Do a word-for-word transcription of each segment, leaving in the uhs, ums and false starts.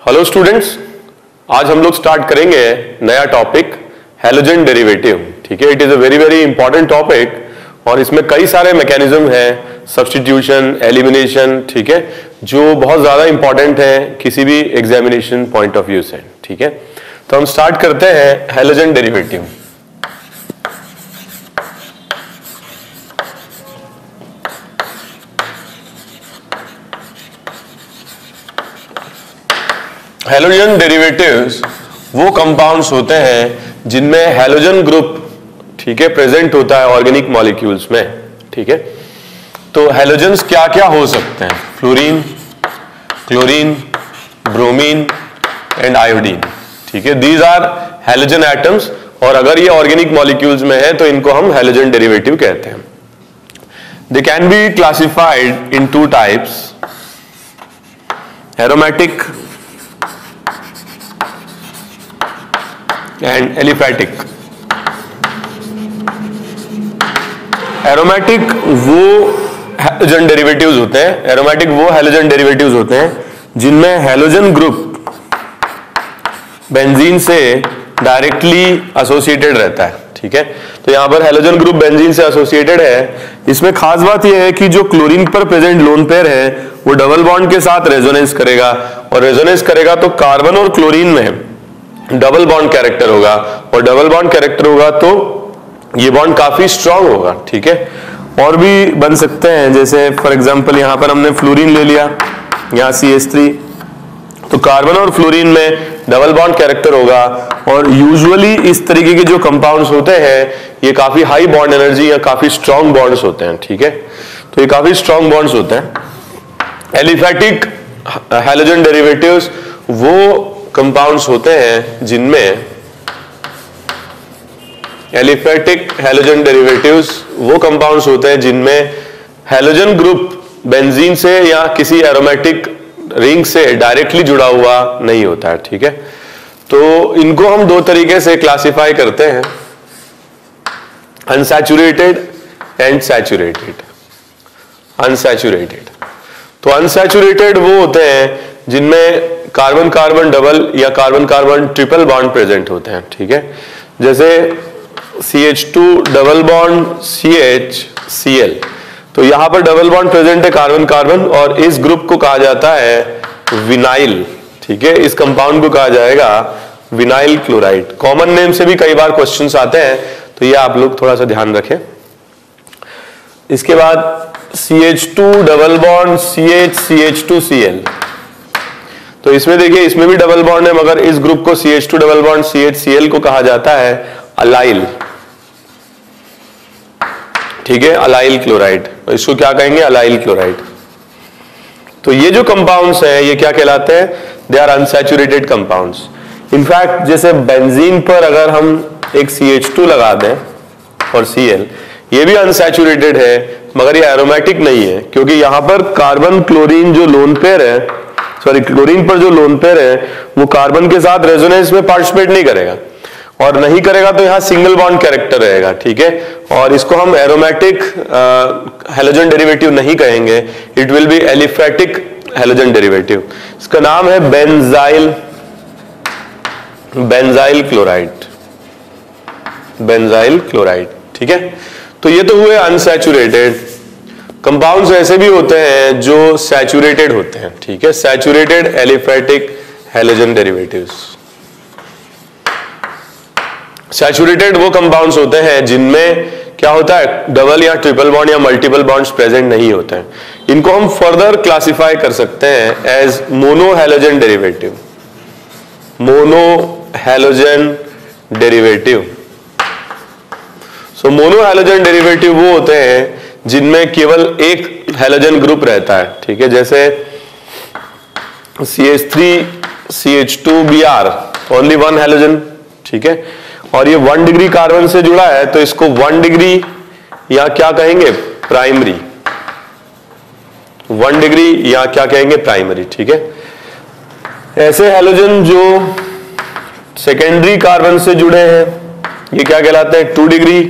Hello students, आज हम लोग स्टार्ट करेंगे नया टॉपिक हैलोजन डेरिवेटिव। ठीक है, it is a very very important topic और इसमें कई सारे मैकेनिज्म हैं, सब्स्टिट्यूशन, एलिमिनेशन, ठीक है, जो बहुत ज्यादा इंपॉर्टेंट है किसी भी एग्जामिनेशन पॉइंट ऑफ व्यू से। ठीक है, तो हम स्टार्ट करते हैं हैलोजन डेरिवेटिव। हैलोजन डेरिवेटिव्स वो कंपाउंड्स होते हैं जिनमें हैलोजन ग्रुप, ठीक है, प्रेजेंट होता है ऑर्गेनिक मॉलिक्यूल्स में। ठीक है, तो हैलोजन्स क्या क्या हो सकते हैं? Fluorine, chlorine, bromine and iodine. ठीक है, दीज आर हैलोजन एटम्स और अगर ये ऑर्गेनिक मॉलिक्यूल्स में है तो इनको हम हैलोजन डेरिवेटिव कहते हैं। They can be classified in two types, aromatic and aliphatic. Aromatic वो हैलोजन डेरिवेटिव्स होते हैं एरोमेटिक वो हैलोजन डेरिवेटिव्स होते हैं जिनमें हैलोजन ग्रुप बेंजीन से डायरेक्टली एसोसिएटेड रहता है। ठीक है, तो यहां पर हैलोजन ग्रुप बेंजीन से एसोसिएटेड है। इसमें खास बात यह है कि जो क्लोरीन पर प्रेजेंट लोन पेयर है वो डबल बॉन्ड के साथ रेजोनेंस करेगा और रेजोनेंस करेगा तो कार्बन और क्लोरीन में डबल बॉन्ड कैरेक्टर होगा और डबल बॉन्ड कैरेक्टर होगा तो ये बॉन्ड काफी स्ट्रांग होगा। ठीक है, और भी बन सकते हैं, जैसे फॉर एग्जांपल यहां पर हमने फ्लोरीन ले लिया, यहां सी एच थ्री, तो कार्बन और फ्लोरीन में डबल बॉन्ड कैरेक्टर होगा और यूजुअली इस तरीके के जो कंपाउंड्स होते हैं ये काफी हाई बॉन्ड एनर्जी या काफी स्ट्रांग बॉन्ड्स होते हैं। ठीक है, तो ये काफी स्ट्रांग बॉन्ड्स होते हैं। एलिफैटिक हैलोजन डेरिवेटिव्स वो कंपाउंड्स होते हैं जिनमें एलिफैटिक हैलोजन डेरिवेटिव्स वो कंपाउंड्स होते हैं जिनमें हैलोजन ग्रुप बेंजीन से या किसी एरोमेटिक रिंग से डायरेक्टली जुड़ा हुआ नहीं होता है। ठीक है, तो इनको हम दो तरीके से क्लासिफाई करते हैं, अनसैचुरेटेड एंड सैचुरेटेड। अनसैचुरेटेड तो अनसैचुरेटेड वो होते हैं जिनमें कार्बन कार्बन डबल या carbon carbon triple bond present होते हैं। ठीक है, जैसे C H two double bond C H C L, तो यहां पर डबल बॉन्ड प्रेजेंट है कार्बन कार्बन और इस ग्रुप को कहा जाता है विनाइल। ठीक है, इस कंपाउंड को कहा जाएगा विनाइल क्लोराइड। कॉमन नेम से भी कई बार क्वेश्चंस आते हैं तो ये आप लोग थोड़ा सा ध्यान रखें। इसके बाद C H two double bond C H C H two C L, तो इसमें देखिए इसमें भी डबल बॉन्ड है मगर इस ग्रुप को C H two double bond C H C L को कहा जाता है अलाइल। ठीक है, अलाइल क्लोराइड, इसको क्या कहेंगे? Allyl chloride. तो ये जो कंपाउंड्स हैं ये क्या कहलाते हैं? They are unsaturated compounds. In fact जैसे बेंजीन पर अगर हम एक सी एच टू लगा दें और सी एल, ये भी अनसैचुरेटेड है मगर ये एरोमेटिक नहीं है क्योंकि यहां पर कार्बन क्लोरीन जो लोन पेयर है, सॉरी क्लोरीन पर जो लोन पेयर है वो कार्बन के साथ रेजोनेंस में पार्टिसिपेट नहीं करेगा और नहीं करेगा तो यहां सिंगल बॉन्ड कैरेक्टर रहेगा। ठीक है, और इसको हम एरोमेटिक हैलोजन डेरिवेटिव नहीं कहेंगे, it will be aliphatic halogen derivative. इसका नाम है benzyl benzyl chloride benzyl chloride. ठीक है, तो ये तो हुए अनसैचुरेटेड। कंपाउंड्स ऐसे भी होते हैं जो सैचुरेटेड होते हैं। ठीक है, saturated aliphatic halogen derivatives. Saturated वो कंपाउंड्स होते हैं जिनमें क्या होता है? डबल या ट्रिपल बॉन्ड या मल्टीपल बॉन्ड्स प्रेजेंट नहीं होते हैं। इनको हम फर्दर क्लासिफाई कर सकते हैं as mono halogen derivative. Mono halogen derivative so mono halogen derivative वो होते हैं जिनमें केवल एक हैलोजन ग्रुप रहता है। ठीक है, जैसे C H three C H two B R, only one halogen. ठीक है, और ये वन डिग्री कार्बन से जुड़ा है तो इसको वन डिग्री या क्या कहेंगे? प्राइमरी। वन डिग्री या क्या कहेंगे? प्राइमरी। ठीक है, ऐसे हैलोजन जो सेकेंडरी कार्बन से जुड़े हैं ये क्या कहलाते हैं? टू डिग्री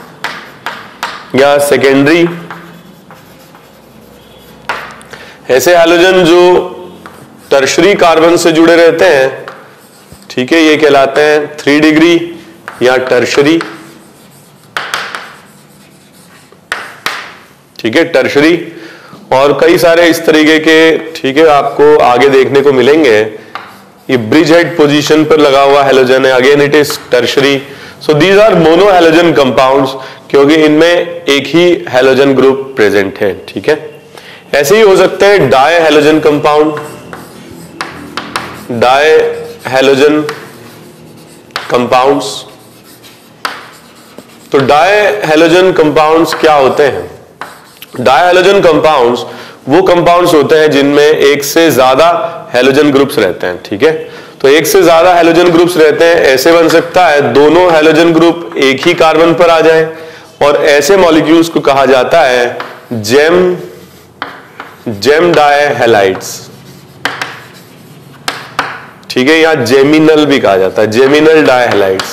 या सेकेंडरी। ऐसे हैलोजन जो टर्शरी कार्बन से जुड़े रहते हैं, ठीक है, ये कहलाते हैं थ्री डिग्री या टर्शरी, ठीक है, टर्शरी। और कई सारे इस तरीके के, ठीक है, आपको आगे देखने को मिलेंगे। ये ब्रिज हेड पोजीशन पर लगा हुआ हैलोजन है, again it is tertiary. So these are mono halogen compounds, क्योंकि इनमें एक ही हैलोजन ग्रुप प्रेजेंट है, ठीक है। ऐसे ही हो सकते हैं di halogen compound, di halogen compounds. तो डाई हैलोजन कंपाउंड्स क्या होते हैं? डाई हैलोजन कंपाउंड्स वो कंपाउंड्स होते हैं जिनमें एक से ज्यादा हैलोजन ग्रुप्स रहते हैं, ठीक है। तो एक से ज्यादा हैलोजन ग्रुप्स रहते हैं, ऐसे बन सकता है दोनों हैलोजन ग्रुप एक ही कार्बन पर आ जाए, और ऐसे मॉलिक्यूल्स को कहा जाता है जेम जेम डाई हैलाइड्स, ठीक है, या जेमिनल भी कहा जाता है, जेमिनल डाई हैलाइड्स।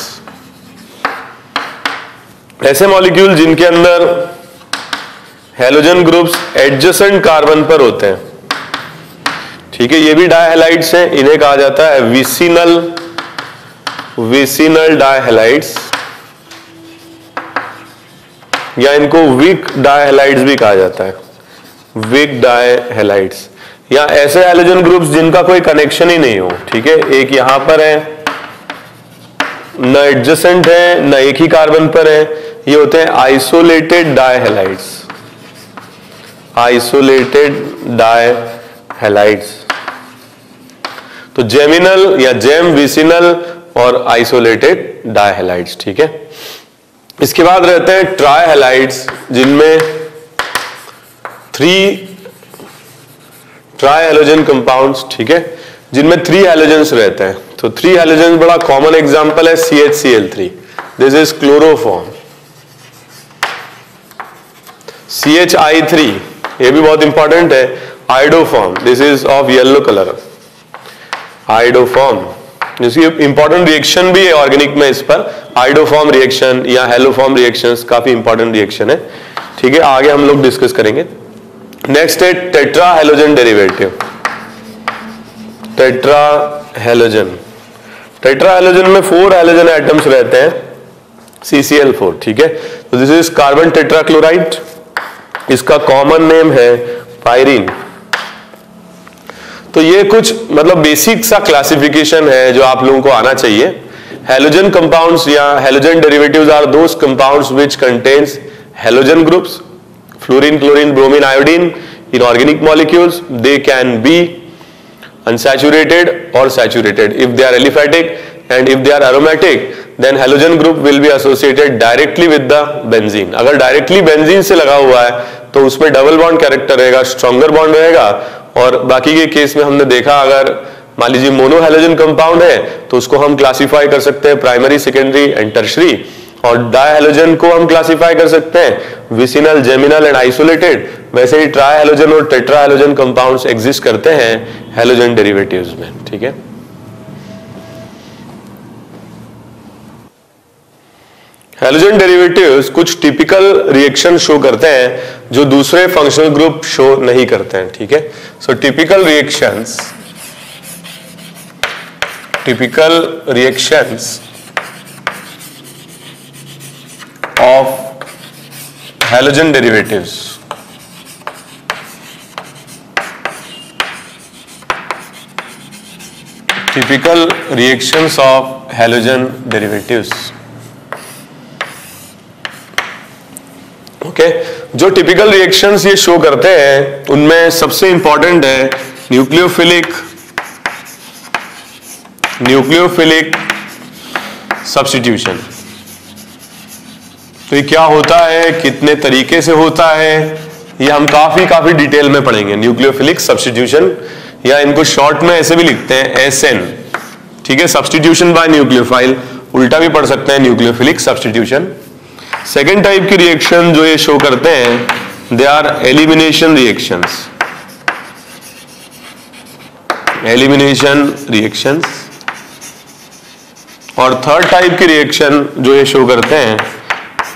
ऐसे मॉलिक्यूल जिनके अंदर हैलोजन ग्रुप्स एडजेसेंट कार्बन पर होते हैं, ठीक है, ये भी डाई हैलाइड्स हैं, इन्हें कहा जाता है विसिनल विसिनल डाई हैलाइड्स, या इनको वीक डाई हैलाइड्स भी कहा जाता है, वीक डाई हैलाइड्स। या ऐसे हैलोजन ग्रुप्स जिनका कोई कनेक्शन ही नहीं हो, ठीक है, एक यहां पर है, न एडजेसेंट है, न एक ही कार्बन पर है, ये होते हैं isolated di halides, isolated di halides. तो जेमिनल या जेम, विसिनल और आइसोलेटेड डाई हैलाइड्स, ठीक है। इसके बाद रहते हैं ट्राई हैलाइड्स, जिनमें थ्री ट्राई हैलोजन कंपाउंड्स, ठीक है, जिनमें थ्री हैलोजन्स रहते हैं। तो थ्री हैलोजन बड़ा कॉमन एग्जांपल है C H C L three, this is chloroform, C H I three, ये भी बहुत इंपॉर्टेंट है, iodoform, this is of yellow colour, iodoform, जिसकी इंपॉर्टेंट रिएक्शन भी है ऑर्गेनिक में इस पर, आइडोफॉर्म रिएक्शन या हेलोफॉर्म रिएक्शंस, काफी इंपॉर्टेंट रिएक्शन है, ठीक है, आगे हम लोग डिस्कस करेंगे। नेक्स्ट है tetra halogen derivative, tetra halogen. Tetra halogen में फोर हैलोजन एटम्स रहते हैं, सी सी एल फोर, ठीक है। तो दिस इज कार्बन टेट्राक्लोराइड, इसका कॉमन नेम है पायरीन। तो ये कुछ मतलब बेसिक सा क्लासिफिकेशन है जो आप लोगों को आना चाहिए। हैलोजन कंपाउंड्स या halogen derivatives are those compounds which contains halogen groups, fluorine, chlorine, bromine, iodine in organic molecules. They can be unsaturated or saturated. If they are aliphatic and if they are aromatic, then halogen group will be associated directly with the benzene. अगर directly benzene से लगा हुआ है तो उसमें double bond character रहेगा, stronger bond रहेगा। और बाकी के केस में हमने देखा अगर मान लीजिए मोनो हैलोजन कंपाउंड है तो उसको हम क्लासिफाई कर सकते हैं प्राइमरी, सेकेंडरी एंड टर्शरी, और डाई हैलोजन को हम क्लासिफाई कर सकते हैं विसिनल, जेमिनल एंड आइसोलेटेड। वैसे ही ट्राई हैलोजन और टेट्रा हैलोजन कंपाउंड्स एग्जिस्ट करते हैं हैलोजन डेरिवेटिव्स में, ठीक है। हैलोजन डेरिवेटिव्स कुछ टिपिकल रिएक्शन शो करते हैं जो दूसरे फंक्शनल ग्रुप शो नहीं करते हैं, ठीक है। So typical reactions typical reactions of halogen derivatives, typical reactions of halogen derivatives, okay okay. जो टिपिकल रिएक्शंस ये शो करते हैं उनमें सबसे इंपॉर्टेंट है न्यूक्लियोफिलिक न्यूक्लियोफिलिक सब्स्टिट्यूशन। तो ये क्या होता है, कितने तरीके से होता है, ये हम काफी काफी डिटेल में पढ़ेंगे। न्यूक्लियोफिलिक सब्स्टिट्यूशन, या इनको शॉर्ट में ऐसे भी लिखते हैं एस एन, ठीक है, सब्स्टिट्यूशन बाय न्यूक्लियोफाइल, उल्टा भी पढ़ सकते हैं न्यूक्लियोफिलिक सब्स्टिट्यूशन। सेकेंड टाइप की रिएक्शन जो ये शो करते हैं they are elimination reactions, elimination reactions. और थर्ड टाइप की रिएक्शन जो ये शो करते हैं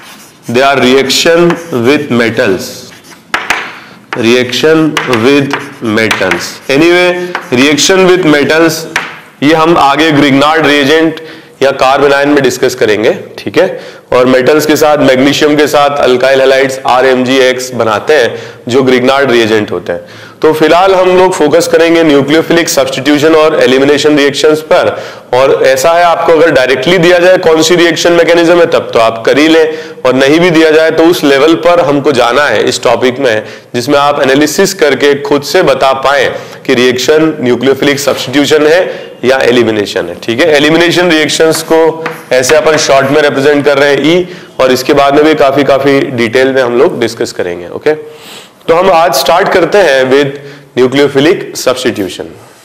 they are reaction with metals, reaction with metals. Anyway reaction with metals ये हम आगे ग्रिग्नार्ड रिएजेंट या कार्बन आयन में डिस्कस करेंगे, ठीक है। और मेटल्स के साथ मैग्नीशियम के साथ alkyl halides R M G X बनाते हैं जो ग्रिग्नार्ड रिएजेंट होते हैं। तो फिलहाल हम लोग फोकस करेंगे न्यूक्लियोफिलिक सब्स्टिट्यूशन और एलिमिनेशन रिएक्शंस पर। और ऐसा है, आपको अगर डायरेक्टली दिया जाए कौन सी रिएक्शन मैकेनिज्म है तब तो आप कर ही लें, और नहीं भी दिया जाए तो उस लेवल पर हमको जाना है इस टॉपिक में जिसमें आप एनालिसिस करके खुद से बता पाए कि रिएक्शन न्यूक्लियोफिलिक सब्स्टिट्यूशन है या एलिमिनेशन है, ठीक है। एलिमिनेशन रिएक्शंस को ऐसे अपन शॉर्ट में रिप्रेजेंट कर रहे हैं ई, और इसके बाद में भी काफी काफी डिटेल में हम लोग डिस्कस करेंगे, ओके। तो हम आज स्टार्ट करते हैं with nucleophilic substitution.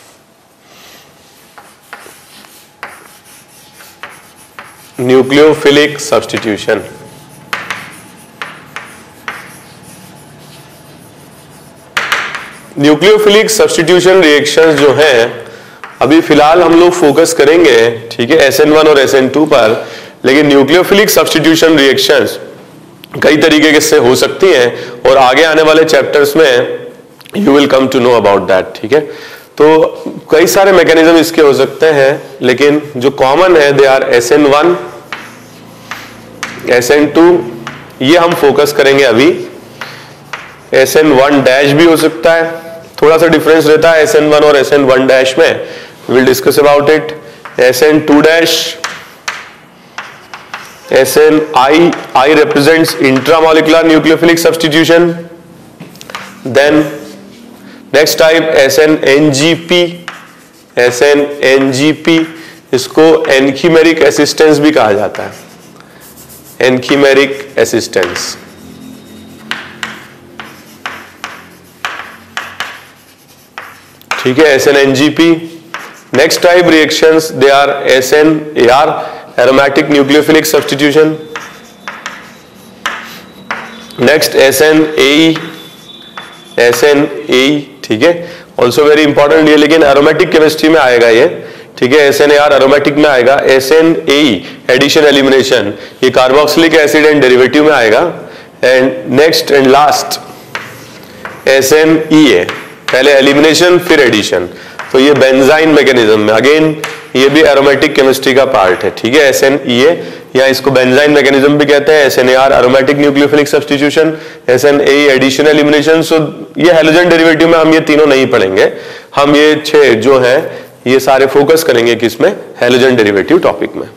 Nucleophilic substitution nucleophilic substitution reactions जो हैं अभी फिलहाल हम लोग फोकस करेंगे, ठीक है, एस एन वन और एस एन टू पर। लेकिन न्यूक्लियोफिलिक सब्स्टिट्यूशन रिएक्शंस कई तरीके से हो सकती हैं और आगे आने वाले चैप्टर्स में you will come to know about that, ठीक है। तो कई सारे मैकेनिज्म इसके हो सकते हैं, लेकिन जो कॉमन है they are S N one, S N two, ये हम फोकस करेंगे अभी। एस एन वन डैश भी हो सकता है, थोड़ा सा डिफरेंस रहता है एस एन वन और एस एन वन डैश में, will discuss about it. S N two dash, S N I, I represents intramolecular nucleophilic substitution. Then next type S N N G P, S N N G P, इसको anchimeric assistance भी कहा जाता है, एनकीमेरिक assistance. ठीक है, S N N G P. Next type reactions they are S N A R, aromatic nucleophilic substitution. Next S N A E, S N A E, ठीक है, also very important ये, लेकिन एरोमेटिक केमिस्ट्री में आएगा ये, ठीक है। S N A R aromatic में आएगा। S N A E addition elimination, ये कार्बोक्सिलिक एसिड एंड डेरिवेटिव में आएगा। And next and last S N E A, पहले एलिमिनेशन फिर एडिशन, तो ये बेंजाइन मैकेनिज्म में, अगेन ये भी एरोमेटिक केमिस्ट्री का पार्ट है, ठीक है। एस एन ई ए या इसको बेंजाइन मैकेनिज्म भी कहते हैं। S N A R aromatic nucleophilic substitution, S N A E addition elimination. So ये हैलोजन डेरिवेटिव में हम ये तीनों नहीं पढ़ेंगे, हम ये छह जो है ये सारे फोकस करेंगे किसमें, हैलोजन डेरिवेटिव टॉपिक में।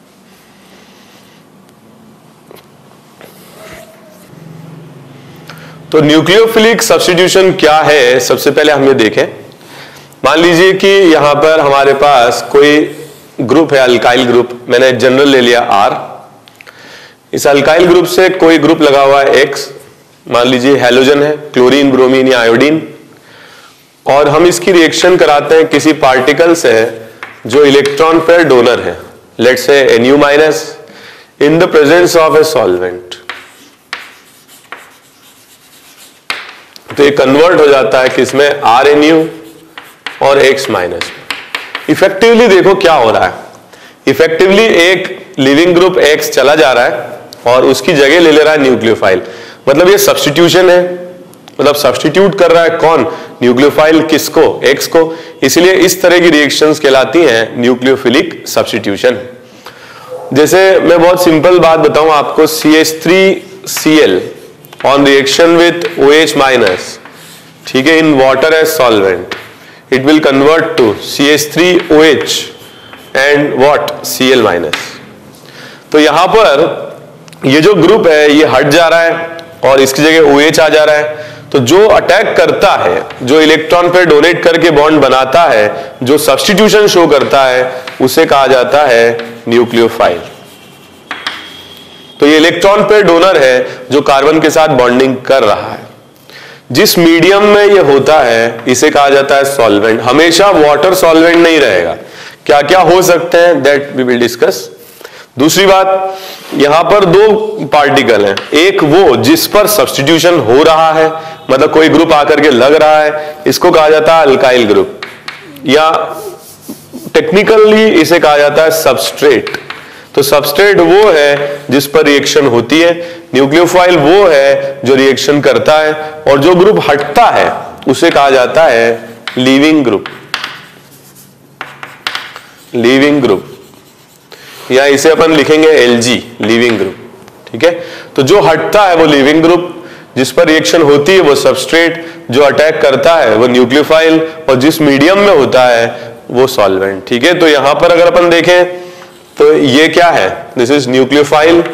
तो न्यूक्लियोफिलिक सब्स्टिट्यूशन क्या है, सबसे पहले हम ये देखें। मान लीजिए कि यहां पर हमारे पास कोई ग्रुप है, अल्काइल ग्रुप, मैंने जनरल ले लिया आर। इस अल्काइल ग्रुप से कोई ग्रुप लगा हुआ है एक्स, मान लीजिए हैलोजन है, क्लोरीन, ब्रोमीन या आयोडीन, और हम इसकी रिएक्शन कराते हैं किसी पार्टिकल से जो इलेक्ट्रॉन पेयर डोनर है, let's say N U minus, in the presence of a solvent. तो ये कन्वर्ट हो जाता है किसमें, आर एन यू और एक्स माइनस। इफेक्टिवली देखो क्या हो रहा है, इफेक्टिवली एक लिविंग ग्रुप एक्स चला जा रहा है और उसकी जगह ले ले रहा है न्यूक्लियोफाइल, मतलब ये सब्स्टिट्यूशन है, मतलब सब्स्टिट्यूट कर रहा है कौन, न्यूक्लियोफाइल, किसको, एक्स को। इसलिए इस तरह की रिएक्शंस कहलाती हैं न्यूक्लियोफिलिक सब्स्टिट्यूशन। जैसे मैं बहुत सिंपल बात बताऊं आपको, C H three C L on reaction with O H minus, ठीक है, in water as solvent, it will convert to C H three O H and what, C L minus। तो यहां पर ये जो ग्रुप है ये हट जा रहा है और इसकी जगह ओ एच आ जा रहा है। तो जो अटैक करता है, जो इलेक्ट्रॉन पे डोनेट करके बॉन्ड बनाता है, जो सब्स्टिट्यूशन शो करता है, उसे कहा जाता है न्यूक्लियोफाइल। तो ये इलेक्ट्रॉन पे डोनर है जो कार्बन के साथ बॉन्डिंग कर रहा है। जिस मीडियम में ये होता है इसे कहा जाता है सॉल्वेंट। हमेशा वाटर सॉल्वेंट नहीं रहेगा, क्या क्या हो सकते हैं दैट वी विल डिस्कस। दूसरी बात, यहां पर दो पार्टिकल हैं, एक वो जिस पर सब्स्टिट्यूशन हो रहा है, मतलब कोई ग्रुप आकर के लग रहा है, इसको कहा जाता है अल्काइल ग्रुप, या टेक्निकली इसे कहा जाता है सबस्ट्रेट। तो सबस्ट्रेट वो है जिस पर रिएक्शन होती है, न्यूक्लियोफाइल वो है जो रिएक्शन करता है, और जो ग्रुप हटता है उसे कहा जाता है लीविंग ग्रुप, लीविंग ग्रुप, या इसे अपन लिखेंगे एल जी, लीविंग ग्रुप। ठीक है, तो जो हटता है वो लीविंग ग्रुप, जिस पर रिएक्शन होती है वो सबस्ट्रेट, जो अटैक करता है वो न्यूक्लियोफाइल, और जिस मीडियम में होता है वो सॉल्वेंट। ठीक है, तो यहां पर अगर अपन देखें तो ये क्या है, this is nucleophile,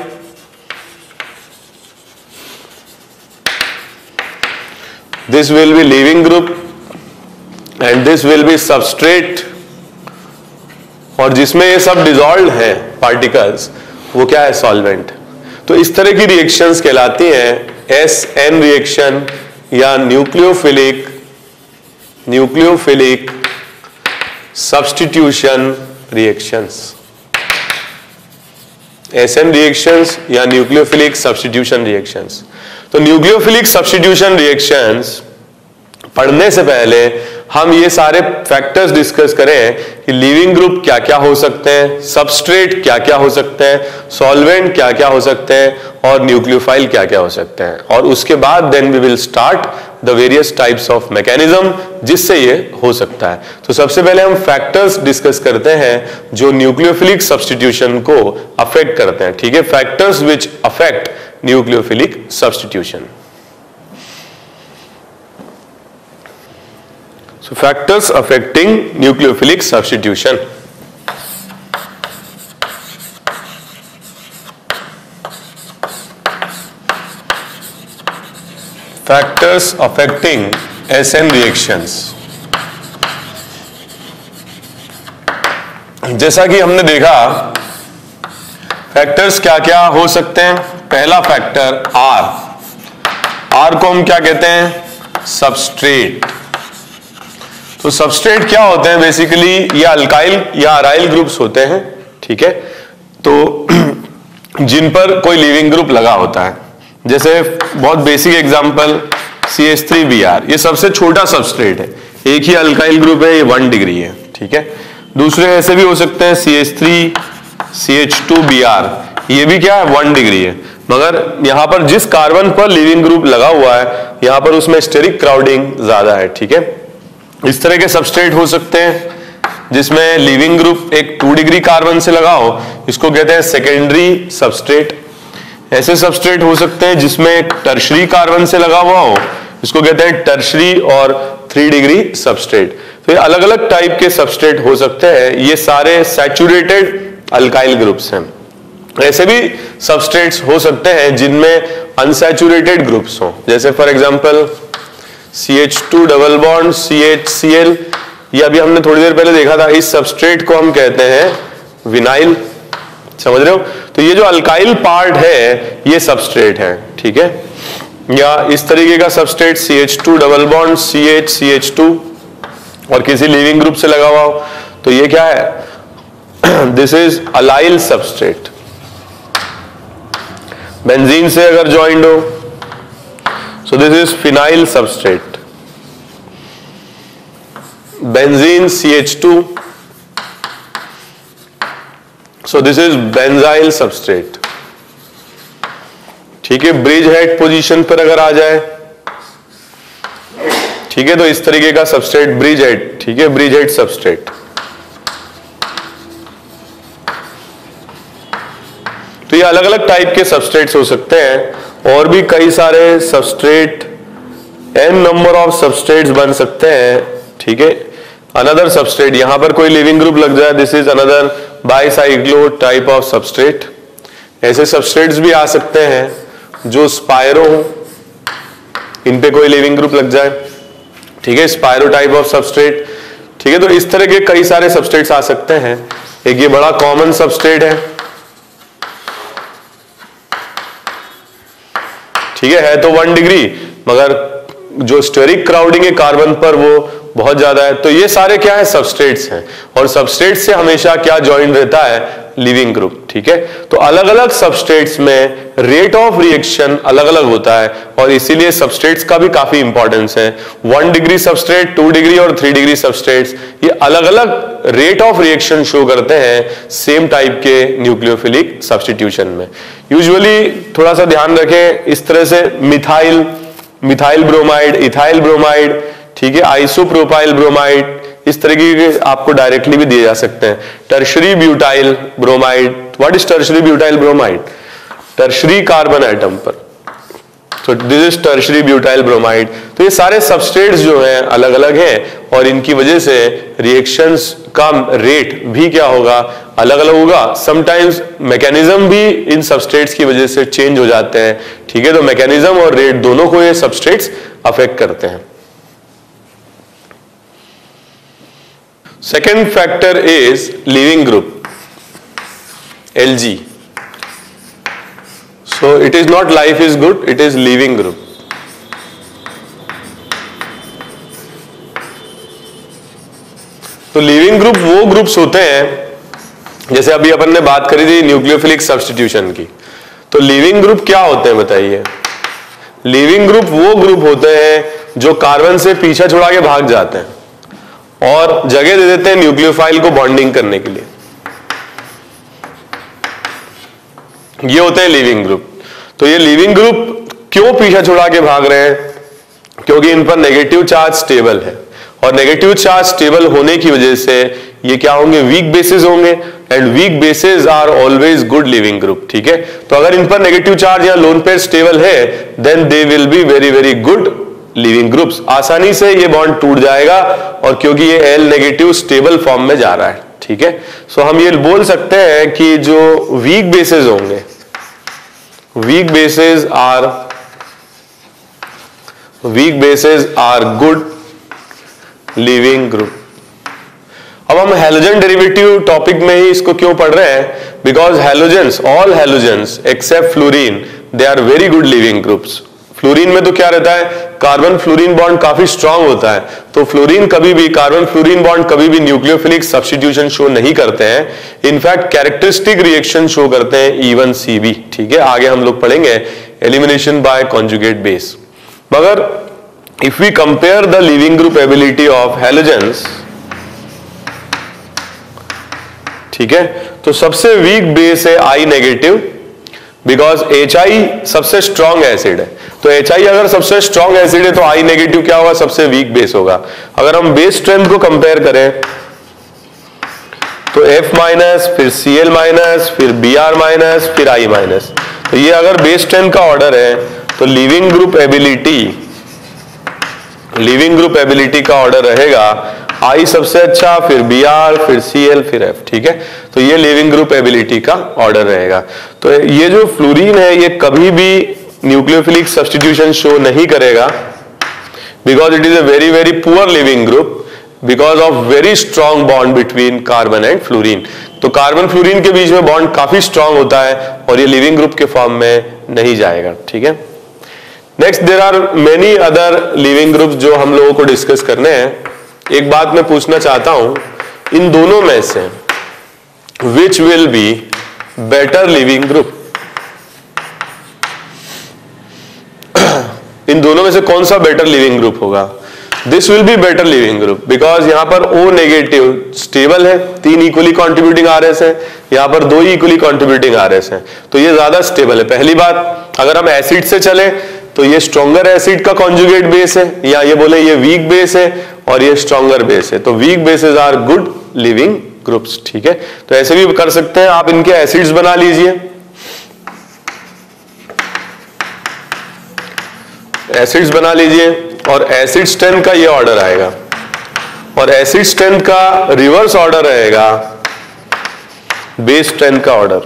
this will be leaving group and this will be substrate, और जिसमें ये सब डिसॉल्व है पार्टिकल्स वो क्या है, सॉल्वेंट। तो इस तरह की रिएक्शंस कहलाती हैं एस एन रिएक्शन या nucleophilic nucleophilic substitution reactions, S N reactions या न्यूक्लियोफिलिक सब्स्टिट्यूशन रिएक्शंस। तो न्यूक्लियोफिलिक सब्स्टिट्यूशन रिएक्शंस पढ़ने से पहले हम ये सारे फैक्टर्स डिस्कस करें कि लिविंग ग्रुप क्या क्या हो सकते हैं, सबस्ट्रेट क्या क्या हो सकते हैं, सॉल्वेंट क्या क्या हो सकते हैं और न्यूक्लियोफाइल क्या क्या हो सकते हैं, और उसके बाद then we will start the various types of mechanism जिससे ये हो सकता है। तो सबसे पहले हम फैक्टर्स डिस्कस करते हैं जो न्यूक्लियोफिलिक सब्स्टिट्यूशन को अफेक्ट करते हैं। ठीक है, factors which affect nucleophilic substitution. So factors affecting nucleophilic substitution. Factors affecting S N reactions. जैसा कि हमने देखा फैक्टर्स क्या क्या हो सकते हैं। पहला फैक्टर R, R को हम क्या कहते हैं, सबस्ट्रेट। तो सबस्ट्रेट क्या होते हैं, बेसिकली ये अल्काइल या अराइल ग्रुप्स होते हैं। ठीक है, तो जिन पर कोई लिविंग ग्रुप लगा होता है, जैसे बहुत basic example C H three B R, ये सबसे छोटा सबस्ट्रेट है, एक ही अल्काइल ग्रुप है, ये वन डिग्री है। ठीक है, दूसरे ऐसे भी हो सकते हैं C H three C H two B R, ये भी क्या है, वन डिग्री है, मगर यहां पर जिस कार्बन पर लिविंग ग्रुप लगा हुआ है यहां पर उसमें स्टेरिक क्राउडिंग ज्यादा है। ठीक है, इस तरह के सबस्ट्रेट हो सकते हैं जिसमें लिविंग ग्रुप एक टू डिग्री कार्बन से लगा हो, इसको कहते हैं सेकेंडरी सबस्ट्रेट। ऐसे सबस्ट्रेट हो सकते हैं जिसमें एक टर्शरी कार्बन से लगा हुआ हो, इसको कहते हैं टर्शरी और थ्री डिग्री सबस्ट्रेट। तो ये अलग अलग टाइप के सबस्ट्रेट हो सकते हैं, ये सारे सैचुरेटेड अल्काइल ग्रुप्स हैं। ऐसे भी सबस्ट्रेट्स हो सकते हैं जिनमें अनसैचुरेटेड ग्रुप्स हो, जैसे for example C H two double bond C H C L, ये अभी हमने थोड़ी देर पहले देखा था, इस सबस्ट्रेट को हम कहते हैं विनाइल। समझ रहे हो, तो ये जो अल्काइल पार्ट है ये सबस्ट्रेट है। ठीक है, या इस तरीके का substrate C H two double bond C H C H two और किसी लिविंग ग्रुप से लगा हुआ हो, तो ये क्या है, this is allyl substrate. Benzene से अगर ज्वाइंट हो, so this is phenyl substrate, benzene C H two, so this is benzyl substrate। ठीक है, ब्रिज हेड पोजीशन पर अगर आ जाए, ठीक है, तो इस तरीके का सबस्ट्रेट ब्रिज हेड, ठीक है, ब्रिज हेड सबस्ट्रेट। तो ये अलग अलग टाइप के सबस्ट्रेट्स हो सकते हैं, और भी कई सारे substrate, N number of substrates बन सकते हैं। ठीक है, अनदर सबस्ट्रेट, यहां पर कोई लिविंग ग्रुप लग जाए, this is another bicyclo type of substrate. ऐसे सबस्ट्रेट्स भी आ सकते हैं जो स्पायरो हो, इन पे कोई लिविंग ग्रुप लग जाए। ठीक है, स्पायरो टाइप ऑफ सबस्ट्रेट। ठीक है, तो इस तरह के कई सारे सबस्ट्रेट्स आ सकते हैं। एक ये बड़ा कॉमन सबस्ट्रेट है, ठीक है, है तो वन डिग्री, मगर जो स्टेरिक क्राउडिंग है कार्बन पर वो बहुत ज्यादा है। तो ये सारे क्या है, सबस्ट्रेट्स हैं, और सबस्ट्रेट्स से हमेशा क्या ज्वाइन रहता है, लिविंग ग्रुप। ठीक है, तो अलग अलग सबस्ट्रेट्स में रेट ऑफ रिएक्शन अलग अलग होता है, और इसीलिए सबस्ट्रेट्स का भी काफी इंपॉर्टेंस है। One degree substrate, two degree और थ्री डिग्री सबस्ट्रेट्स, ये अलग अलग रेट ऑफ रिएक्शन शो करते हैं सेम टाइप के न्यूक्लियोफिलिक सब्स्टिट्यूशन में। यूजुअली थोड़ा सा ध्यान रखें, इस तरह से methyl methyl bromide, ethyl bromide, ठीक है, आइसोप्रोपाइल ब्रोमाइड, इस तरीके के आपको डायरेक्टली भी दिए जा सकते हैं। Tertiary butyl bromide, what is tertiary butyl bromide? Tertiary carbon atom पर, तो this is tertiary butyl bromide. तो ये सारे सबस्ट्रेट्स जो हैं अलग अलग हैं और इनकी वजह से रिएक्शंस का रेट भी क्या होगा, अलग अलग होगा। समटाइम्स मैकेनिज्म भी इन सबस्ट्रेट्स की वजह से चेंज हो जाते हैं, ठीक है। तो मैकेनिज्म और रेट दोनों को ये सबस्ट्रेट्स अफेक्ट करते हैं। Second factor is leaving group, L G. So it is not life is good, it is leaving group. तो लीविंग ग्रुप वो ग्रुप्स होते हैं, जैसे अभी अपन ने बात करी थी न्यूक्लियोफिलिक सब्स्टिट्यूशन की। तो लीविंग ग्रुप क्या होते हैं बताइए? लीविंग ग्रुप वो ग्रुप होते हैं जो कार्बन से पीछा छुड़ा के भाग जाते हैं और जगह दे देते हैं न्यूक्लियोफाइल को बॉन्डिंग करने के लिए, ये होते हैं लीविंग ग्रुप। तो ये लीविंग ग्रुप क्यों पीछा छुड़ा के भाग रहे हैं? क्योंकि इन पर नेगेटिव चार्ज स्टेबल है और नेगेटिव चार्ज स्टेबल होने की वजह से ये क्या होंगे, वीक बेसिस होंगे, and weak bases are always good leaving group, ठीक है। तो अगर इन पर नेगेटिव चार्ज या लोन पेयर स्टेबल है then they will be very very good leaving groups. आसानी से ये बॉन्ड टूट जाएगा और क्योंकि ये एल नेगेटिव स्टेबल फॉर्म में जा रहा है, ठीक है। सो हम ये बोल सकते हैं कि जो वीक बेसिस होंगे, weak bases are weak bases are good leaving group. अब हम हैलोजन डेरिवेटिव टॉपिक में ही इसको क्यों पढ़ रहे हैं? Because halogens, all halogens except fluorine, they are very good leaving groups. Fluorine में तो क्या रहता है, कार्बन फ्लोरीन बॉन्ड काफी स्ट्रांग होता है, तो फ्लोरीन कभी भी, कार्बन फ्लोरीन बॉन्ड कभी भी न्यूक्लियोफिलिक सब्स्टिट्यूशन शो नहीं करते हैं। इनफैक्ट कैरेक्टरिस्टिक रिएक्शन शो करते हैं ई वन सी बी, ठीक है। आगे हम लोग पढ़ेंगे एलिमिनेशन बाय कॉन्जुगेट बेस। मगर if we compare the leaving group ability of halogens, ठीक है, तो सबसे वीक बेस है I negative, because H I सबसे स्ट्रॉन्ग एसिड है। तो एच आई अगर सबसे स्ट्रॉन्ग एसिड है तो आई नेगेटिव क्या होगा, सबसे वीक बेस होगा। अगर हम बेस स्ट्रेंथ को कंपेयर करें तो F माइनस, फिर Cl माइनस, फिर Br माइनस, फिर I माइनस। तो ये अगर बेस स्ट्रेंथ का ऑर्डर है तो leaving group ability, leaving group ability का ऑर्डर रहेगा I सबसे अच्छा, फिर Br, फिर Cl, फिर F, ठीक है। तो ये लिविंग ग्रुप एबिलिटी का ऑर्डर रहेगा। तो ये जो फ्लोरीन है ये कभी भी न्यूक्लियोफिलिक सब्स्टिट्यूशन शो नहीं करेगा, because it is a very very poor leaving group, because of very strong bond between carbon and fluorine. तो कार्बन फ्लोरीन के बीच में बॉन्ड काफी स्ट्रॉन्ग होता है और ये लिविंग ग्रुप के फॉर्म में नहीं जाएगा, ठीक है। Next, there are many other leaving groups जो हम लोगों को डिस्कस करने हैं। एक बात मैं पूछना चाहता हूं, इन दोनों में से which will be better leaving group? इन दोनों में से कौन सा बेटर लिविंग ग्रुप होगा? This will be better leaving group, because यहां पर O नेगेटिव स्टेबल है, तीन इक्वली कॉन्ट्रीब्यूटिंग आरएस है, यहां पर दो ही इक्वली कॉन्ट्रीब्यूटिंग आरएस है, तो ये ज्यादा स्टेबल है। पहली बात, अगर हम एसिड से चले तो ये स्ट्रॉन्गर एसिड का कॉन्जुगेट बेस है, या ये बोले ये वीक बेस है और ये स्ट्रॉन्गर बेस है। तो weak bases are good leaving groups, ठीक है। तो ऐसे भी कर सकते हैं आप, इनके एसिड्स बना लीजिए, एसिड्स बना लीजिए और एसिड स्ट्रेंथ का ये ऑर्डर आएगा और एसिड स्ट्रेंथ का रिवर्स ऑर्डर रहेगा बेस स्ट्रेंथ का ऑर्डर।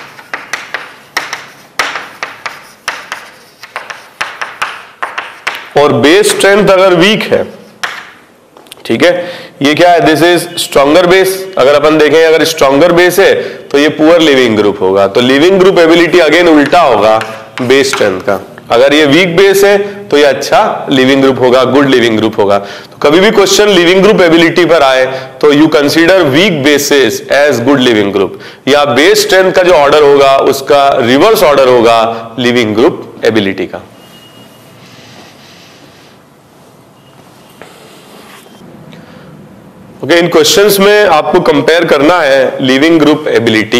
और बेस स्ट्रेंथ अगर वीक है, ठीक है, ये क्या है, दिस इज स्ट्रॉन्गर बेस। अगर अपन देखें अगर स्ट्रॉन्गर बेस है तो ये पुअर लिविंग ग्रुप होगा। तो लिविंग ग्रुप एबिलिटी अगेन उल्टा होगा बेस स्ट्रेंथ का। अगर ये वीक बेस है तो ये अच्छा लिविंग ग्रुप होगा, गुड लिविंग ग्रुप होगा। तो कभी भी क्वेश्चन लिविंग ग्रुप एबिलिटी पर आए तो you consider weak bases as good leaving group, या बेस स्ट्रेंथ का जो ऑर्डर होगा उसका रिवर्स ऑर्डर होगा लिविंग ग्रुप एबिलिटी का। ओके okay, इन क्वेश्चंस में आपको कंपेयर करना है लिविंग ग्रुप एबिलिटी।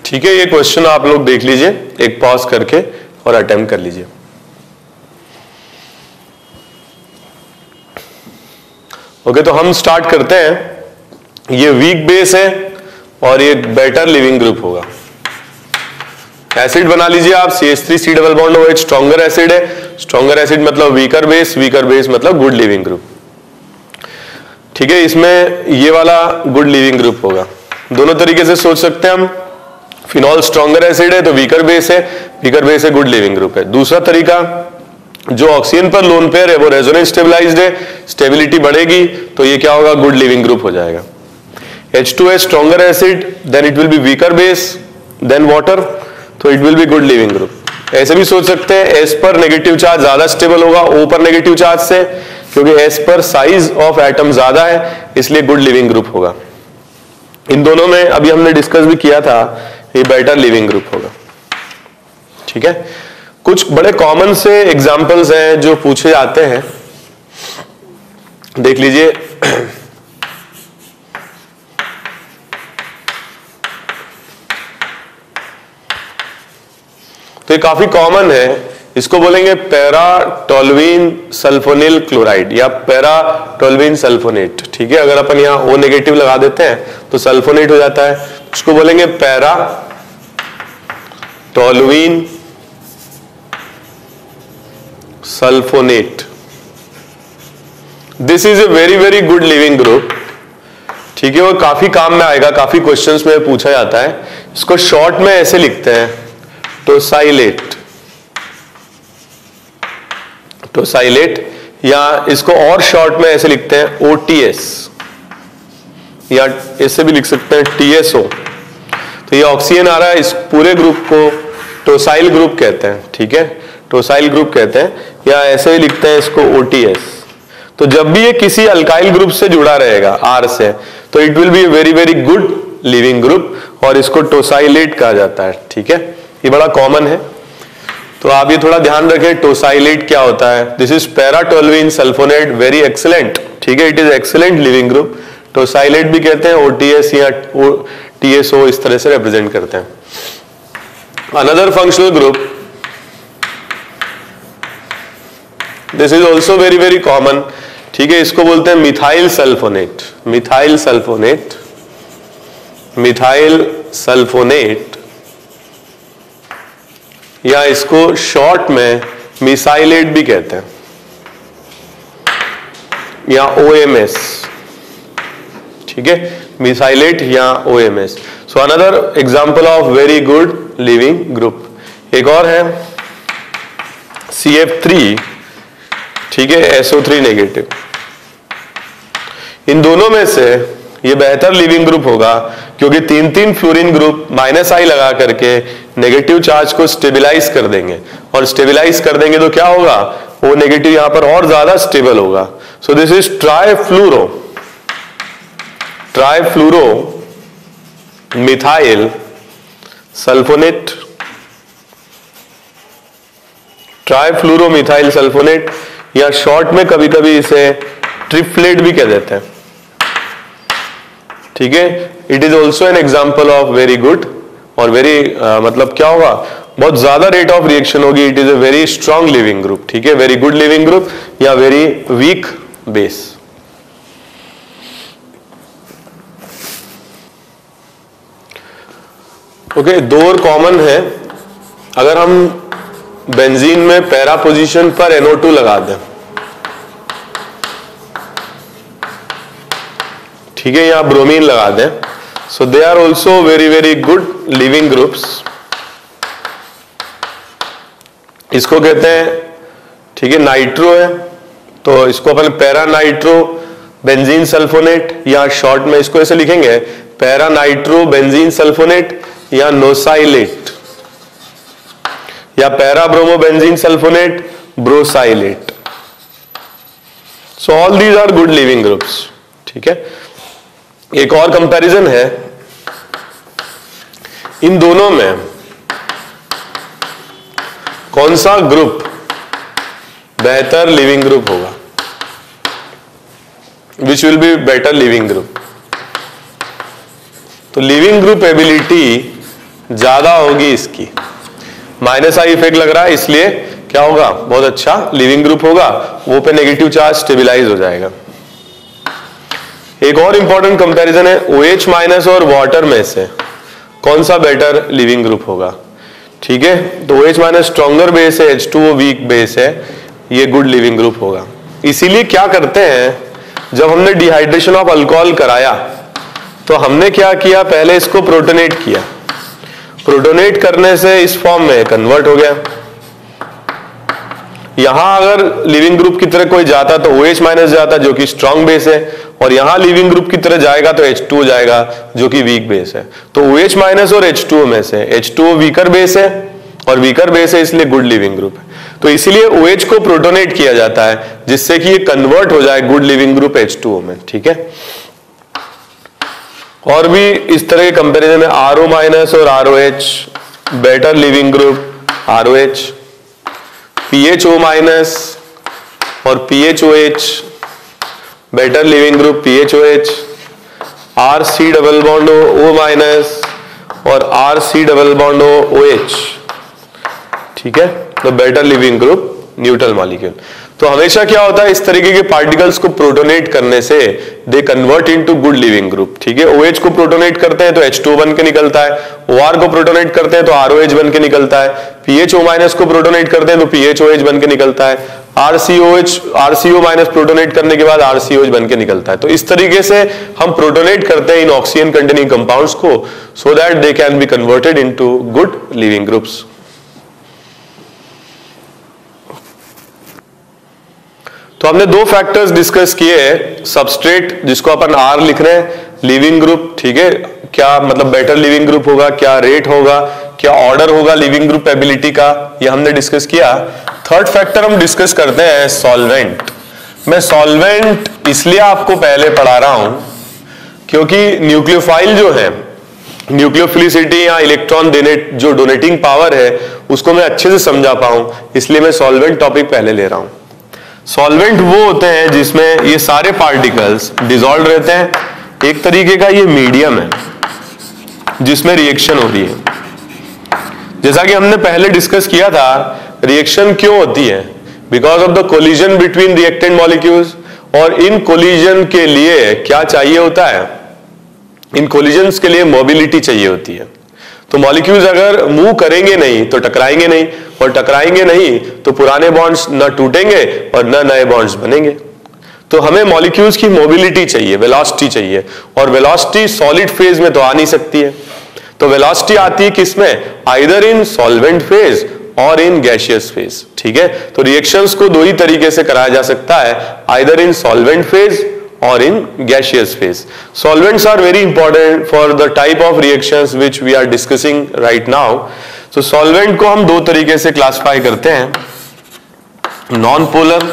ठीक है, ये क्वेश्चन आप लोग देख लीजिए एक पॉज करके और अटेम्प्ट कर लीजिए। ओके, तो हम स्टार्ट करते हैं। ये वीक बेस है और ये बेटर लिविंग ग्रुप होगा। एसिड बना लीजिए आप, C H three C double bond O H, stronger acid है। स्ट्रॉन्गर एसिड मतलब वीकर बेस, वीकर बेस मतलब गुड लिविंग ग्रुप। ठीक है, इसमें ये वाला गुड लिविंग ग्रुप होगा। दोनों तरीके से सोच सकते हैं हम। फिनॉल स्ट्रॉन्गर एसिड है तो वीकर बेस है, वीकर बेस है गुड लिविंग ग्रुप है। दूसरा तरीका, जो ऑक्सीजन पर लोन पेयर है वो रेजोनेंस स्टेबलाइज्ड है, स्टेबिलिटी बढ़ेगी तो ये क्या होगा, गुड लिविंग ग्रुप हो जाएगा। H two S stronger acid, then it will be weaker base, then water, तो it will be good leaving group. ऐसे भी सोच सकते हैं, एस पर नेगेटिव चार्ज ज्यादा स्टेबल होगा ओ पर नेगेटिव चार्ज से, क्योंकि एस पर साइज ऑफ एटम ज्यादा है इसलिए गुड लिविंग ग्रुप होगा। इन दोनों में अभी हमने डिस्कस भी किया था, ये बेटर लिविंग ग्रुप होगा। ठीक है, कुछ बड़े कॉमन से एग्जांपल्स हैं जो पूछे जाते हैं, देख लीजिए। तो ये काफी कॉमन है, इसको बोलेंगे पैराटोल्यूइन सल्फोनिल क्लोराइड या पैराटोल्यूइन सल्फोनेट। ठीक है, अगर अपन यहाँ ओ नेगेटिव लगा देते हैं तो सल्फोनेट हो जाता है। इसको बोलेंगे paratoluene sulphonate. This is a very very good leaving group. ठीक है, वो काफी काम में आएगा, काफी क्वेश्चंस में पूछा जाता है। इसको शॉर्ट में ऐसे लिखते हैं, टोसाइलेट, टोसाइलेट, या इसको और शॉर्ट में ऐसे लिखते हैं ओटीएस, या ऐसे भी लिख सकते हैं टीएसओ। तो ये ऑक्सीजन आ रहा है, इस पूरे ग्रुप को टोसाइल ग्रुप कहते हैं। ठीक है, टोसाइल ग्रुप कहते हैं, या ऐसे ही लिखते हैं इसको ओटीएस। तो जब भी ये किसी अल्काइल ग्रुप से जुड़ा रहेगा आर से, तो it will be very very good leaving group और इसको टोसाइलेट कहा जाता है। ठीक है, ये बड़ा कॉमन है, तो आप ये थोड़ा ध्यान रखें टोसाइलेट क्या होता है। This is paratoluene sulphonate, very excellent. ठीक है, it is excellent leaving group. Tosylate भी कहते हैं, ओटीएस या टीएसओ इस तरह से रिप्रेजेंट करते हैं। Another functional group, this is also very very common. ठीक है, इसको बोलते हैं methyl sulphonate, methyl sulphonate, methyl sulphonate, या इसको शॉर्ट में मिसाइलेट भी कहते हैं, या ओएमएस। ठीक है, मिसाइलेट या OMS. So another example of very good leaving group. एक और है सी एफ थ्री, ठीक है, एस ओ थ्री नेगेटिव। इन दोनों में से ये बेहतर लिविंग ग्रुप होगा, क्योंकि तीन तीन फ्लोरीन ग्रुप माइनस आई लगा करके नेगेटिव चार्ज को स्टेबलाइज कर देंगे, और स्टेबलाइज कर देंगे तो क्या होगा, वो नेगेटिव यहां पर और ज्यादा स्टेबल होगा। So this is trifluoro, trifluoro methyl sulphonate, trifluoro methyl sulphonate, या शॉर्ट में कभी कभी इसे ट्रिप्लेट भी कह देते हैं। ठीक है, it is also an example of very good और वेरी uh, मतलब क्या होगा, बहुत ज्यादा रेट ऑफ रिएक्शन होगी। It is a very strong leaving group. ठीक है, वेरी गुड लिविंग ग्रुप या वेरी वीक बेस। ओके, दो और कॉमन है। अगर हम बेंजीन में पैरा पोजीशन पर एन ओ टू लगा दें, ठीक है, या ब्रोमीन लगा दें, so they are also very very good leaving groups. इसको कहते हैं, ठीक है, नाइट्रो है, तो इसको अपन पैरा नाइट्रो बेंजीन सल्फोनेट, या शॉर्ट में इसको ऐसे लिखेंगे पैरा नाइट्रो बेंजीन सल्फोनेट, या नोसाइलेट, या para bromo benzene sulphonate, brosylate. So all these are good leaving groups. ठीक है, एक और कंपैरिजन है, इन दोनों में कौन सा ग्रुप बेहतर लिविंग ग्रुप होगा, which will be better leaving group. तो लिविंग ग्रुप एबिलिटी ज्यादा होगी इसकी, माइनस आई इफेक्ट लग रहा है, इसलिए क्या होगा, बहुत अच्छा लिविंग ग्रुप होगा, वो पे नेगेटिव चार्ज स्टेबिलाईज हो जाएगा। एक और इंपॉर्टेंट कंपैरिजन है, OH माइनस और वाटर में से कौन सा बेटर लिविंग ग्रुप होगा। ठीक है, तो OH माइनस स्ट्रॉन्गर बेस है, H two O weak base है, ये गुड लिविंग ग्रुप होगा। इसीलिए क्या करते हैं, जब हमने डिहाइड्रेशन ऑफ अल्कोहल कराया तो हमने क्या किया, पहले इसको प्रोटोनेट किया, प्रोटोनेट करने से इस फॉर्म में कन्वर्ट हो गया। यहां अगर लिविंग ग्रुप की तरह कोई जाता तो OH माइनस जाता जो कि स्ट्रॉन्ग बेस है, और यहां लिविंग ग्रुप की तरह जाएगा तो एच टू ओ जाएगा जो कि वीक बेस है। तो OH माइनस और एच टू ओ में से H two O weaker base है, और वीकर बेस है इसलिए गुड लिविंग ग्रुप है। तो इसीलिए OH को प्रोटोनेट किया जाता है जिससे कि ये कन्वर्ट हो जाए good leaving group H two O में। ठीक है, और भी इस तरह के कंपैरिजन है, आर ओ माइनस और R O H better leaving group R O H, P H O minus और P H O H better leaving group P H O H, R C double bond O minus और R C double bond O H. ठीक है, तो better leaving group neutral molecule. तो हमेशा क्या होता है, इस तरीके के पार्टिकल्स को प्रोटोनेट करने से they convert into good leaving group. ठीक है, OH को प्रोटोनेट करते हैं तो एच टू ओ बन के निकलता है, O R को प्रोटोनेट करते हैं तो आर ओ एच बन के निकलता है, पी एच ओ माइनस को प्रोटोनेट करते हैं तो पी एच ओ एच बन के निकलता है, R C O H R C O minus protonate करने के बाद आर सी ओ एच बन के निकलता है। तो इस तरीके से हम प्रोटोनेट करते हैं इन ऑक्सीजन कंटेनिंग कंपाउंड्स को, so that they can be converted into good leaving groups. तो हमने दो फैक्टर्स डिस्कस किए हैं, सबस्ट्रेट जिसको अपन आर लिख रहे हैं, लिविंग ग्रुप। ठीक है, क्या मतलब बेटर लिविंग ग्रुप होगा, क्या रेट होगा, क्या ऑर्डर होगा लिविंग ग्रुप एबिलिटी का, ये हमने डिस्कस किया। थर्ड फैक्टर हम डिस्कस करते हैं सॉल्वेंट। मैं सॉल्वेंट इसलिए आपको पहले पढ़ा रहा हूं क्योंकि न्यूक्लियोफाइल जो है, न्यूक्लियोफिलिसिटी या इलेक्ट्रॉन देने जो डोनेटिंग पावर है उसको मैं अच्छे से समझा पाऊं, इसलिए मैं सॉल्वेंट टॉपिक पहले ले रहा हूं। सॉल्वेंट वो होते हैं जिसमें ये सारे पार्टिकल्स डिसॉल्व रहते हैं, एक तरीके का ये मीडियम है जिसमें रिएक्शन हो रही है। जैसा कि हमने पहले डिस्कस किया था, रिएक्शन क्यों होती है, because of the collision between reactant molecules, और इन कोलिजन के लिए क्या चाहिए होता है, इन कोलिजन्स के लिए मोबिलिटी चाहिए होती है। तो मॉलिक्यूल्स अगर मूव करेंगे नहीं तो टकराएंगे नहीं, और टकराएंगे नहीं तो पुराने बॉन्ड्स न टूटेंगे और न नए बॉन्ड्स बनेंगे। तो हमें मॉलिक्यूल्स की मोबिलिटी चाहिए, वेलोसिटी चाहिए, और वेलोसिटी सॉलिड फेज में तो आ नहीं सकती है। तो वेलोसिटी आती है किसमें, आइदर इन सॉल्वेंट फेज और इन गैसियस फेज। ठीक है, तो रिएक्शंस को दो ही तरीके से कराया जा सकता है, either in solvent phase or in gaseous phase. Solvents are very important for the type of reactions which we are discussing right now. So solvent को हम दो तरीके से क्लासिफाई करते हैं, नॉन पोलर।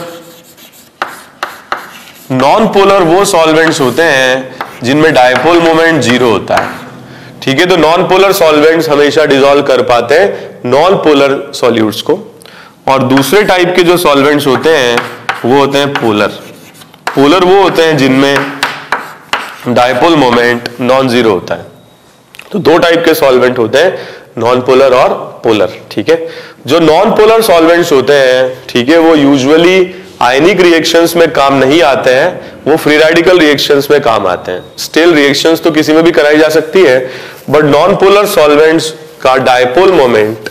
नॉन पोलर वो सॉल्वेंट्स होते हैं जिनमें डायपोल मोमेंट जीरो होता है। ठीक है, तो नॉन पोलर सॉल्वेंट्स हमेशा डिसॉल्व कर पाते हैं नॉन पोलर सॉल्यूट्स को, और दूसरे टाइप के जो सॉल्वेंट्स होते हैं वो होते हैं पोलर। पोलर वो होते हैं जिनमें डायपोल मोमेंट नॉन जीरो होता है। तो दो टाइप के सॉल्वेंट होते हैं, नॉन पोलर और पोलर। ठीक है, जो नॉन पोलर सॉल्वेंट्स होते हैं, ठीक है, वो यूजुअली आयनिक रिएक्शंस में काम नहीं आते हैं, वो फ्री रेडिकल रिएक्शंस में काम आते हैं। स्टिल रिएक्शंस तो किसी में भी कराई जा सकती है, बट नॉन पोलर सॉल्वेंट्स का dipole moment,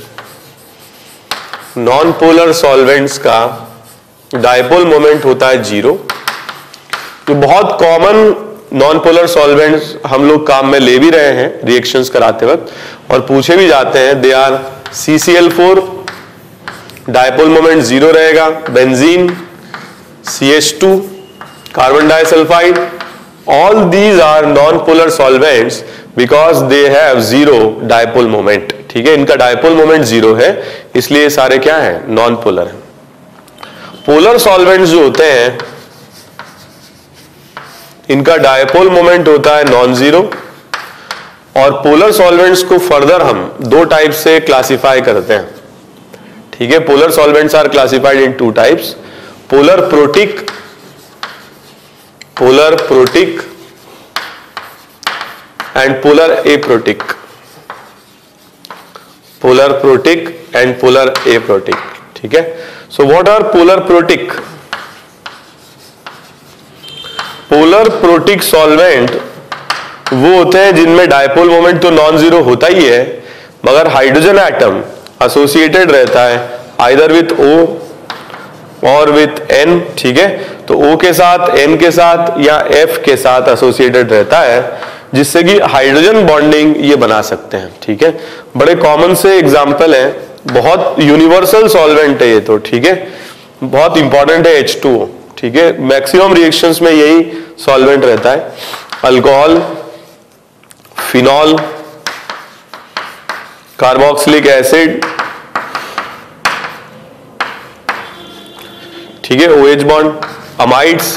non polar solvents का डायपोल मोमेंट होता है जीरो। तो बहुत कॉमन नॉन पोलर सॉल्वेंट्स हम लोग काम में ले भी रहे हैं रिएक्शंस कराते वक्त, और पूछे भी जाते हैं। They are C C L four, dipole moment zero रहेगा, benzene, C H two, carbon disulphide, all these are non polar solvents because they have zero dipole moment. ठीक है, इनका डायपोल मोमेंट जीरो है, इसलिए सारे क्या है, नॉन पोलर है। पोलर सॉल्वेंट्स जो होते हैं इनका डायपोल मोमेंट होता है नॉन जीरो, और पोलर सॉल्वेंट्स को फर्दर हम दो टाइप से क्लासिफाई करते हैं। ठीक है, polar solvents are classified in two types, polar protic, polar protic and polar aprotic. Polar protic and polar aprotic, ठीक है। So what are polar protic? Polar protic solvent वो होते हैं जिनमें डायपोल मोमेंट तो नॉन जीरो होता ही है, मगर हाइड्रोजन एटम एसोसिएटेड रहता है आइदर विथ O और विथ N, ठीक है। तो O के साथ, N के साथ या F के साथ एसोसिएटेड रहता है, जिससे कि हाइड्रोजन बॉन्डिंग ये बना सकते हैं, ठीक है। बड़े कॉमन से एग्जाम्पल है, बहुत यूनिवर्सल सॉल्वेंट है ये तो, ठीक है। बहुत इंपॉर्टेंट है एच टू ओ, ठीक है। मैक्सिमम रिएक्शंस में यही सॉल्वेंट रहता है। अल्कोहल, फिनॉल, कार्बोक्सिलिक एसिड, ठीक है, OH bond, amides,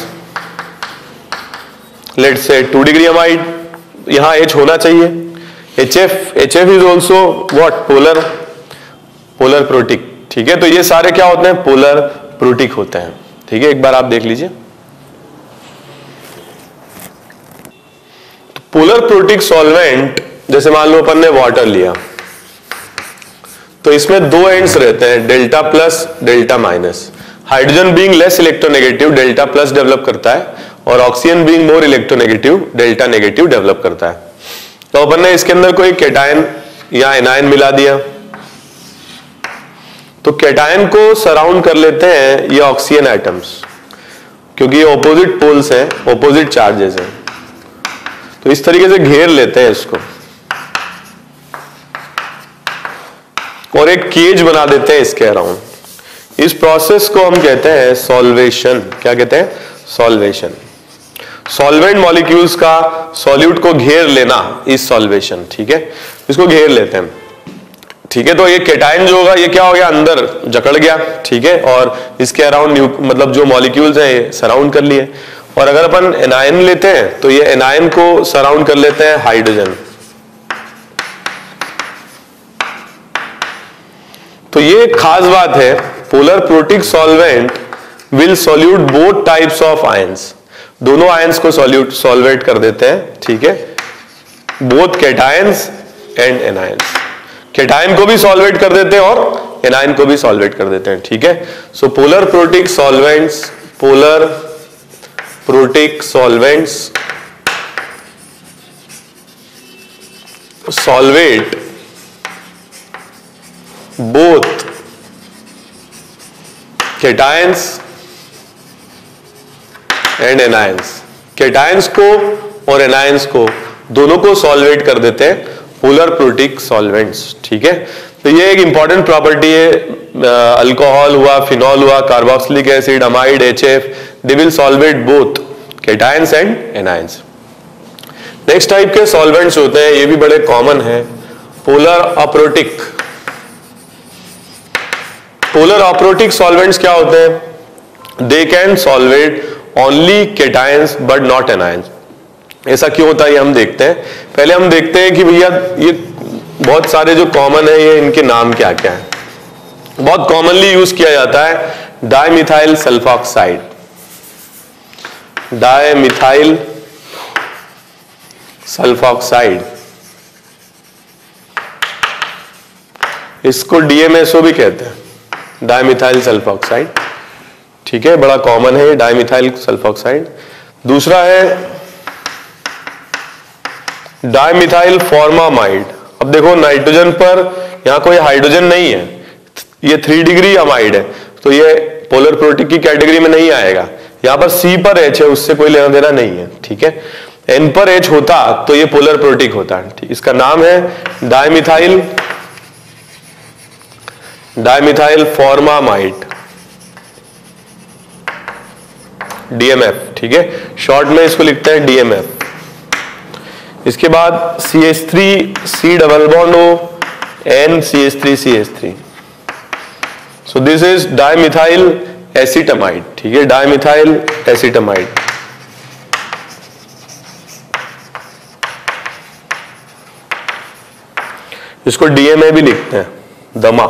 let's say two degree amide, यहां H होना चाहिए। H F H F is also what? Polar polar protic, ठीक है। तो ये सारे क्या होते हैं? पोलर प्रोटिक होते हैं, ठीक है। एक बार आप देख लीजिए, तो पोलर प्रोटिक सॉल्वेंट, जैसे मान लो अपन ने वाटर लिया, तो इसमें दो एंड्स रहते हैं, delta plus, delta minus. Hydrogen being less electronegative delta plus develop करता है, और oxygen being more electronegative delta negative develop करता है। तो अपन ने इसके अंदर कोई कैटायन या एनायन मिला दिया, तो कैटायन को सराउंड कर लेते हैं ये ऑक्सीजन एटम्स, क्योंकि ये ऑपोजिट पोल्स हैं, ऑपोजिट चार्जेस हैं। तो इस तरीके से घेर लेते हैं इसको और एक केज बना देते हैं इसके अराउंड। इस प्रोसेस को हम कहते हैं सॉल्वेशन। क्या कहते हैं? सॉल्वेशन। सॉल्वेंट मॉलिक्यूल्स का सॉल्यूट को घेर लेना इस सॉल्वेशन, ठीक है। इसको घेर लेते हैं, ठीक है। तो ये कैटायन जो होगा ये क्या हो गया? अंदर जकड़ गया, ठीक है, और इसके अराउंड मतलब जो मॉलिक्यूल्स हैं ये सराउंड कर लिए। और अगर अपन एनायन लेते हैं तो ये एनायन को सराउंड कर लेते हैं हाइड्रोजन। तो ये एक खास बात है, polar protic solvent will solute both types of ions. दोनों आयंस को सॉल्यूट सॉल्वेट कर देते हैं, ठीक है, both cations and anions. Cation को भी सॉल्वेट कर देते हैं और एनायन को भी सॉल्वेट कर देते हैं, ठीक है। So polar protic solvents polar protic solvents solvate both cations and anions. Cations को और एनायंस को दोनों को सॉल्वेट कर देते हैं पोलर प्रोटिक सॉल्वेंट्स, ठीक है। तो ये एक इंपॉर्टेंट प्रॉपर्टी है। अल्कोहल हुआ, फिनॉल हुआ, carboxylic acid, amide, H F, they will solvate both cations and anions. Next type के सॉल्वेंट्स होते हैं, ये भी बड़े कॉमन है, polar aprotic. Polar aprotic solvents क्या होते हैं? They can solvate only cations but not anions. ऐसा क्यों होता है ये हम देखते हैं। पहले हम देखते हैं कि भैया ये बहुत सारे जो कॉमन है ये इनके नाम क्या क्या है। बहुत कॉमनली यूज किया जाता है डाइमिथाइल सल्फॉक्साइड, डाइमिथाइल सल्फॉक्साइड, इसको डी एम एस ओ भी कहते हैं, डाइमिथाइल सल्फॉक्साइड, ठीक है, बड़ा कॉमन है डाइमिथाइल सल्फॉक्साइड। दूसरा है डाइमिथाइल फॉर्मामाइड। अब देखो नाइट्रोजन पर यहां कोई हाइड्रोजन नहीं है, ये थ्री डिग्री अमाइड है, तो ये पोलर प्रोटिक की कैटेगरी में नहीं आएगा। यहां पर सी पर एच है, उससे कोई लेना देना नहीं है, ठीक है। एन पर एच होता तो ये पोलर प्रोटिक होता है, ठीक। इसका नाम है dimethyl dimethyl formamide, D M F, ठीक है। शॉर्ट में इसको लिखते हैं डी एम एफ। इसके बाद C H three C double bond O N C H three C H three. So this is dimethyl acetamide, ठीक है, डाइमिथाइल एसिटामाइड। इसको डी एम ए भी लिखते हैं, दमा,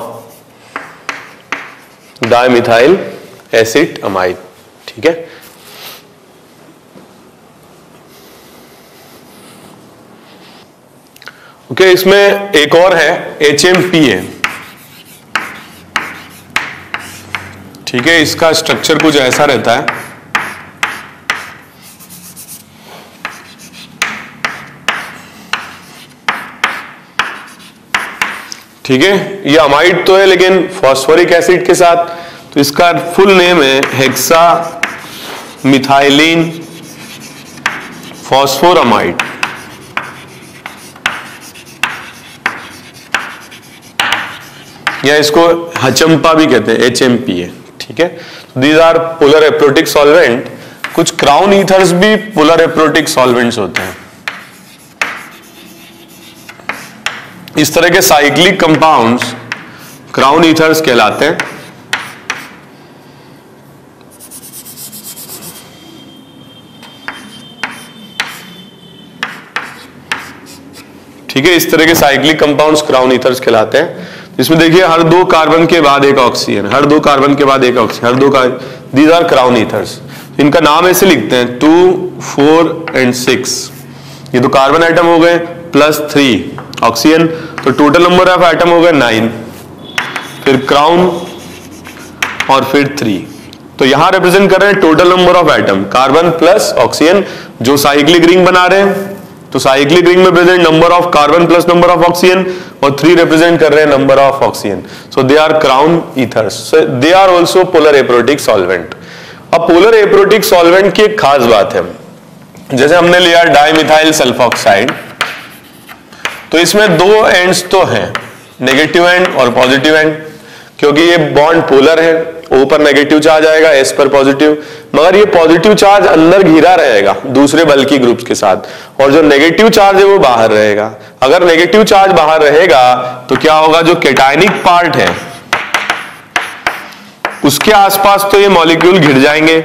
डाइमिथाइल एसिटामाइड, ठीक है। ओके, इसमें एक और है एच एम पी ए। ठीक है, इसका स्ट्रक्चर कुछ ऐसा रहता है। ठीक है, ये अमाइड तो है लेकिन फॉस्फोरिक एसिड के साथ, तो इसका फुल नेम है हेक्सा मिथाइलिन फॉस्फोरामाइड। या इसको हचंपा भी कहते हैं, एच एम पी ए। ठीक है, these are polar aprotic solvent. कुछ क्राउन ईथर्स भी पोलर एप्रोटिक सॉल्वेंट्स होते हैं। इस तरह के साइक्लिक कंपाउंड्स क्राउन ईथर्स कहलाते हैं। ठीक है, इस तरह के साइक्लिक कंपाउंड्स क्राउन ईथर्स कहलाते हैं। इसमें देखिए हर दो कार्बन के बाद एक ऑक्सीजन, हर दो कार्बन के बाद एक ऑक्सीजन, हर दो carbon, these are crown ethers. इनका नाम ऐसे लिखते हैं टू फोर एंड सिक्स। ये तो कार्बन आइटम हो गए प्लस थ्री ऑक्सीजन, तो टोटल नंबर ऑफ आइटम हो गए नाइन, फिर क्राउन और फिर थ्री। तो यहां रिप्रेजेंट कर रहे हैं total number of atom, carbon plus oxygen जो साइक्लिक रिंग बना रहे हैं। तो साइक्लिक रिंग में present number of carbon plus number of oxygen, और थ्री रिप्रेजेंट कर रहे हैं number of oxygen. So they are crown ethers, so they are also polar aprotic solvent. अब पोलर एप्रोटिक सॉल्वेंट की एक खास बात है, जैसे हमने लिया डाइमिथाइल सल्फोक्साइड, तो इसमें दो एंड्स तो हैं, नेगेटिव एंड और पॉजिटिव एंड, क्योंकि ये बॉन्ड पोलर है। O पर नेगेटिव चार्ज आएगा, S पर पॉजिटिव, मगर ये पॉजिटिव चार्ज अंदर घिरा रहेगा दूसरे बल्की ग्रुप्स के साथ, और जो नेगेटिव चार्ज है वो बाहर रहेगा। अगर नेगेटिव चार्ज बाहर रहेगा तो क्या होगा, जो कैटायनिक पार्ट है उसके आसपास तो ये मॉलिक्यूल घिर जाएंगे,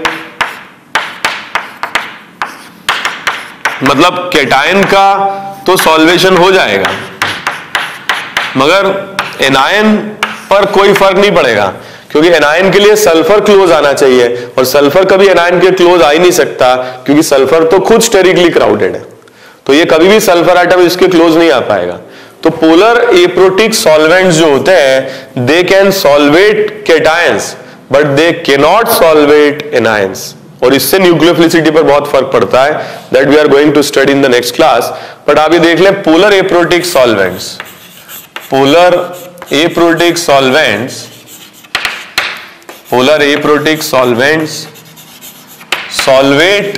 मतलब कैटायन का तो सॉल्वेशन हो जाएगा, मगर एनायन पर कोई फर्क नहीं पड़ेगा, क्योंकि एनायन के लिए सल्फर क्लोज आना चाहिए, और सल्फर कभी एनायन के क्लोज आ ही नहीं सकता, क्योंकि सल्फर तो खुद स्टेरिकली क्राउडेड है, तो ये कभी भी सल्फर आइटम इसके क्लोज नहीं आ पाएगा। तो पोलर एप्रोटिक सॉल्वेंट्स जो होते हैं, they can solvate cations but they can not solvate anions, और इससे न्यूक्लियोफिलिसिटी पर बहुत फर्क पड़ता है, that we are going to study in the next class. But आप ये देख लें, polar aprotic solvents, polar aprotic solvents polar aprotic solvents solvate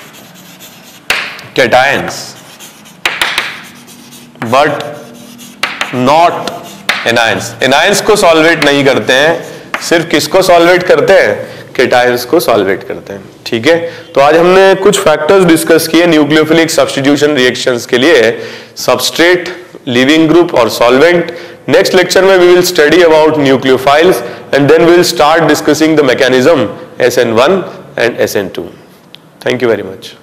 cations but not anions। anions को solvate नहीं करते हैं, सिर्फ किसको solvate करते हैं, cations को solvate करते हैं। ठीक है, तो आज हमने कुछ फैक्टर्स डिस्कस किए न्यूक्लियोफिलिक सब्स्टिट्यूशन रिएक्शंस के लिए, सबस्ट्रेट, लिविंग ग्रुप और सॉल्वेंट। नेक्स्ट लेक्चर में we will study about nucleophiles and then we will start discussing the mechanism S N one and S N two. Thank you very much.